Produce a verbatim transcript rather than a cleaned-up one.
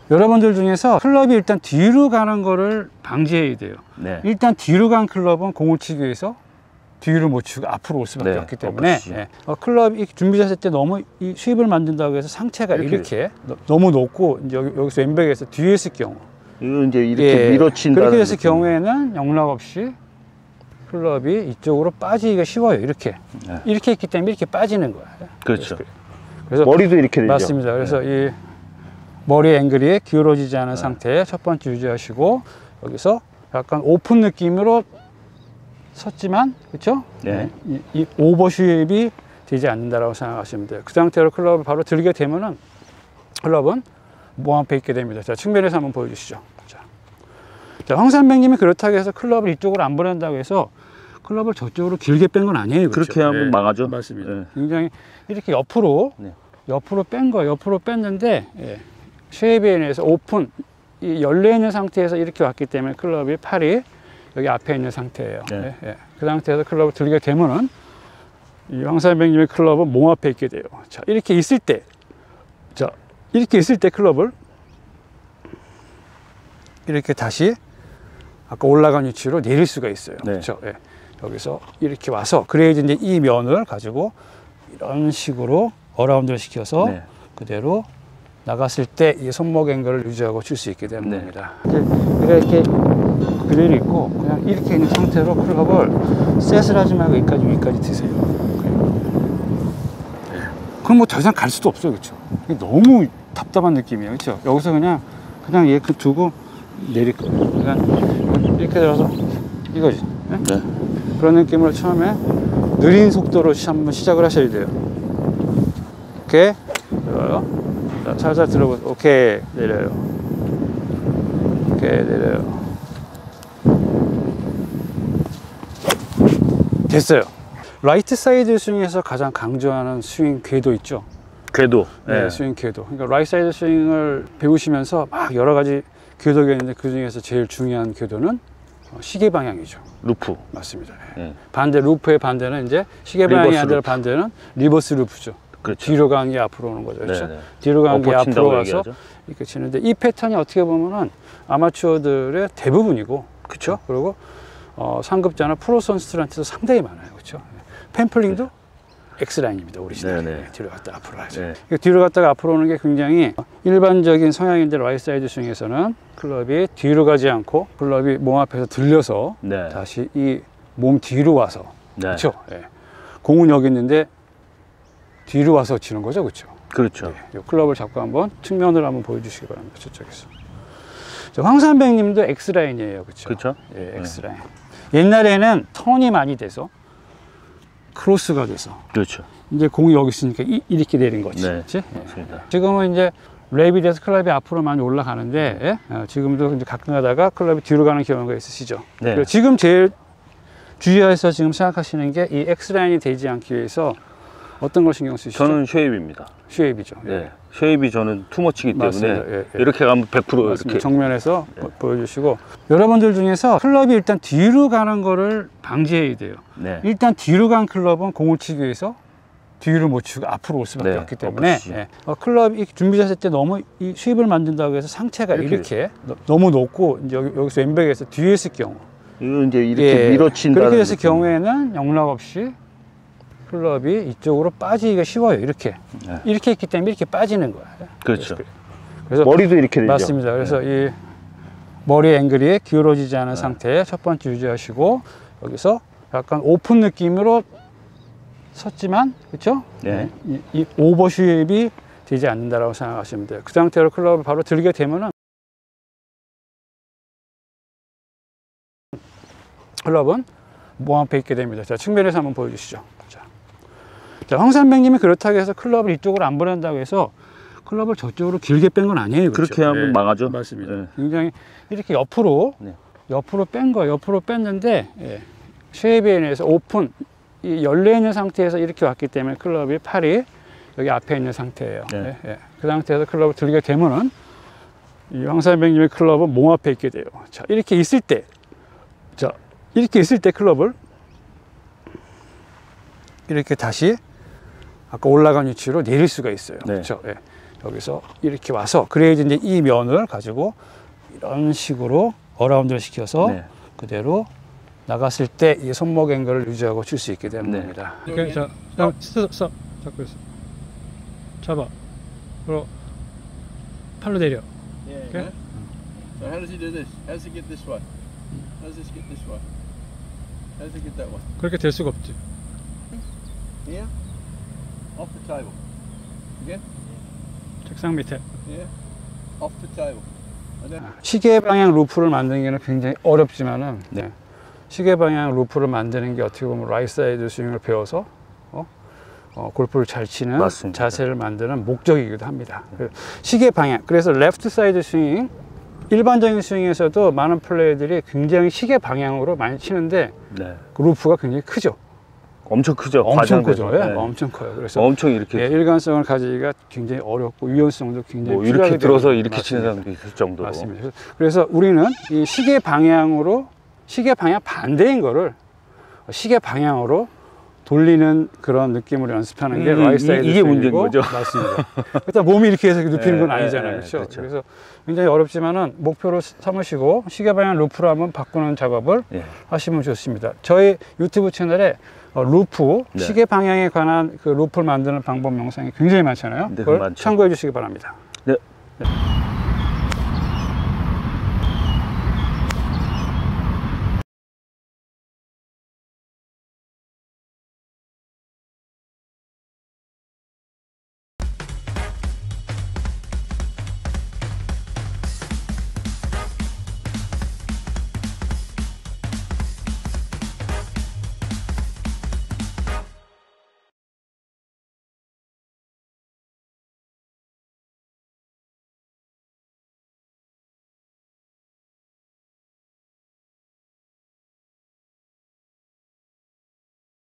여러분들 중에서 클럽이 일단 뒤로 가는 거를 방지해야 돼요. 네. 일단 뒤로 간 클럽은 공을 치기 위해서 뒤로 못 치고 앞으로 올 수밖에 네, 없기 때문에 네. 어, 클럽이 준비 자세 때 너무 이 수입을 만든다고 해서 상체가 이렇게, 이렇게 너무 높고 이제 여기, 여기서 왼백에서 뒤에 있을 경우 이거 이제 이렇게 예, 밀어친다. 그렇게 됐을 경우에는 영락 없이 클럽이 이쪽으로 빠지기가 쉬워요. 이렇게 네. 이렇게 있기 때문에 이렇게 빠지는 거예요. 그렇죠. 그래서 머리도 이렇게 되죠. 맞습니다. 그래서 네. 이 머리 앵글이 기울어지지 않은 네. 상태에 첫 번째 유지하시고 여기서 약간 오픈 느낌으로 섰지만 그렇죠? 네. 이, 이 오버쉐입이 되지 않는다라고 생각하시면 돼요. 그 상태로 클럽을 바로 들게 되면은 클럽은 몸 앞에 있게 됩니다. 자, 측면에서 한번 보여주시죠. 자, 자 황산백님이 그렇다고 해서 클럽을 이쪽으로 안 보낸다고 해서 클럽을 저쪽으로 길게 뺀 건 아니에요. 그렇죠? 그렇게 하면 네, 망하죠. 맞습니다. 네. 굉장히 이렇게 옆으로 네. 옆으로 뺀 거예요. 옆으로 뺐는데 예, 쉐입에 인해서 오픈 이 열려 있는 상태에서 이렇게 왔기 때문에 클럽이 팔이 여기 앞에 있는 상태예요. 네. 예, 예. 그 상태에서 클럽을 들게 되면은 이 황산백님의 클럽은 몸 앞에 있게 돼요. 자, 이렇게 있을 때, 자, 이렇게 있을 때 클럽을 이렇게 다시 아까 올라간 위치로 내릴 수가 있어요. 네. 그렇죠? 예. 여기서 이렇게 와서 그래야지 이제 이 면을 가지고 이런 식으로 어라운드를 시켜서 네. 그대로 나갔을 때 이 손목 앵글을 유지하고 칠 수 있게 되는 네. 겁니다. 이렇게 그대로 있고 그냥 이렇게 있는 상태로 클럽을 셋을 하지 말고 여기까지 위까지 드세요. 그럼 뭐 더 이상 갈 수도 없어요, 그렇죠? 너무 답답한 느낌이에요, 그렇죠? 여기서 그냥 그냥 얘 두고 내릴 거예요. 그냥 이렇게 들어서 이거지. 네? 네. 그런 느낌으로 처음에 느린 속도로 한번 시작을 하셔야 돼요. 오케이, 들어요. 자, 살살 들어보세요. 오케이, 내려요. 오케이, 내려요. 됐어요. 라이트 사이드 스윙에서 가장 강조하는 스윙 궤도 있죠. 궤도. 네, 네. 스윙 궤도. 그러니까 라이트 사이드 스윙을 배우시면서 막 여러 가지 궤도가 있는데 그 중에서 제일 중요한 궤도는 시계 방향이죠. 루프. 맞습니다. 네. 반대 루프의 반대는 이제 시계 방향이 리버스 아니라 루프. 반대는 리버스 루프죠. 그렇죠. 뒤로 가는 게 앞으로 오는 거죠. 그렇죠? 네네. 뒤로 가는 게 앞으로 엎어친다고 와서 얘기하죠. 이렇게 치는데 이 패턴이 어떻게 보면은 아마추어들의 대부분이고, 그렇죠? 그리고 어, 상급자나 프로 선수들한테도 상당히 많아요, 그렇죠? 펜플링도 X라인입니다, 오리지널. 네네. 네, 뒤로 갔다 앞으로 하죠. 네. 그러니까 뒤로 갔다가 앞으로 오는 게 굉장히 일반적인 성향인데 라이트 사이드 스윙에서는 클럽이 뒤로 가지 않고 클럽이 몸 앞에서 들려서 네. 다시 이 몸 뒤로 와서, 네. 그렇죠? 네. 공은 여기 있는데 뒤로 와서 치는 거죠, 그렇죠? 그렇죠. 네, 이 클럽을 잡고 한번 측면을 한번 보여주시기 바랍니다. 저쪽에서. 저 황산백님도 X라인이에요, 그렇죠? 그렇죠. 예, X라인. 네. 옛날에는 턴이 많이 돼서 크로스가 돼서 그렇죠. 이제 공이 여기 있으니까 이, 이렇게 내린 거지. 네, 그렇지? 맞습니다. 예. 지금은 이제 랩이 돼서 클럽이 앞으로 많이 올라가는데 예? 어, 지금도 이제 가끔 가다가 클럽이 뒤로 가는 경우가 있으시죠. 네. 그리고 지금 제일 주의해서 지금 생각하시는 게 이 X라인이 되지 않기 위해서 어떤 걸 신경 쓰시죠? 저는 쉐입입니다. 쉐입이죠. 예. 네. 쉐입이 저는 투머치기 때문에 맞습니다. 예, 예. 이렇게 가면 백 퍼센트 맞습니다. 이렇게. 정면에서 네. 보- 보여주시고 여러분들 중에서 클럽이 일단 뒤로 가는 거를 방지해야 돼요. 네. 일단 뒤로 간 클럽은 공을 치기 위해서 뒤로 못 치고 앞으로 올 수밖에 네, 없기 때문에 엎어치죠. 예. 어, 클럽이 준비 자세 때 너무 이 수입을 만든다고 해서 상체가 이렇게, 이렇게. 너- 너무 높고 이제 여기, 여기서 왼백에서 뒤에 있을 경우 이거 이제 이렇게 예. 밀어친다. 그렇게 됐을 경우에는 영락 없이 클럽이 이쪽으로 빠지기가 쉬워요. 이렇게 네. 이렇게 있기 때문에 이렇게 빠지는 거예요. 그렇죠. 그래서 머리도 이렇게 되죠. 맞습니다. 그래서 네. 이 머리 앵글이 기울어지지 않은 네. 상태에 첫 번째 유지하시고 여기서 약간 오픈 느낌으로 섰지만 그렇죠? 네. 이, 이 오버쉐입이 되지 않는다라고 생각하시면 돼요. 그 상태로 클럽을 바로 들게 되면은 클럽은 몸 앞에 있게 됩니다. 자, 측면에서 한번 보여주시죠. 자, 자 황산백님이 그렇다고 해서 클럽을 이쪽으로 안 보낸다고 해서 클럽을 저쪽으로 길게 뺀 건 아니에요. 그렇죠? 그렇게 하면 네, 망하죠. 맞습니다. 네. 굉장히 이렇게 옆으로 네. 옆으로 뺀 거예요. 옆으로 뺐는데 예, 쉐입에 인해서 오픈 이 열려 있는 상태에서 이렇게 왔기 때문에 클럽이 팔이 여기 앞에 있는 상태예요. 네. 예, 예. 그 상태에서 클럽을 들게 되면은 이 황산백님의 클럽은 몸 앞에 있게 돼요. 자, 이렇게 있을 때, 자, 이렇게 있을 때 클럽을 이렇게 다시 아까 올라간 위치로 내릴 수가 있어요. 네. 그렇죠? 예. 여기서 이렇게 와서 그래야지 이제 이 면을 가지고 이런 식으로 어라운드를 시켜서 네. 그대로 나갔을 때 이 손목 앵글을 유지하고 칠 수 있게 되는 네. 겁니다. 오케이, 자, 자, 스톱, 스톱. 잡고 있어. 잡아. 그리고 팔로 내려. Yeah. Okay. yeah. So how does he do this? How does he get this way? How does this get this way? How does he get that way? 그렇게 될 수가 없지. Here? Off the table. Again? 책상 밑에. Yeah. Off the table. I don't. 시계 방향 루프를 만드는 게 굉장히 어렵지만은 네. 시계 방향 루프를 만드는 게 어떻게 보면 라이트 사이드 스윙을 배워서 어? 어, 골프를 잘 치는 맞습니다. 자세를 만드는 목적이기도 합니다. 그 시계 방향, 그래서 레프트 사이드 스윙, 일반적인 스윙에서도 많은 플레이들이 굉장히 시계 방향으로 많이 치는데 네. 그 루프가 굉장히 크죠. 엄청 크죠. 엄청 과장돼서. 크죠. 예, 네. 엄청 커요. 그래서 엄청 이렇게 예, 일관성을 가지기가 굉장히 어렵고 유연성도 굉장히 뭐 필요하게 이렇게 들어서 되는- 이렇게 치는 맞습니다. 사람도 있을 정도로. 맞습니다. 그래서 우리는 이 시계 방향으로 시계 방향 반대인 거를 시계 방향으로 돌리는 그런 느낌으로 연습하는 게 음, 라이트 이- 사이드 이게 문제인 스윙이고. 거죠. 맞습니다. 일단 몸이 이렇게 해서 눕히는 건 네, 아니잖아요. 네, 그렇죠? 그렇죠. 그래서 굉장히 어렵지만은 목표로 삼으시고 시계 방향 루프로 한번 바꾸는 작업을 예. 하시면 좋습니다. 저희 유튜브 채널에 어, 루프, 네. 시계 방향에 관한 그 루프를 만드는 방법 영상이 굉장히 많잖아요. 네, 그걸 많죠. 참고해 주시기 바랍니다. 네.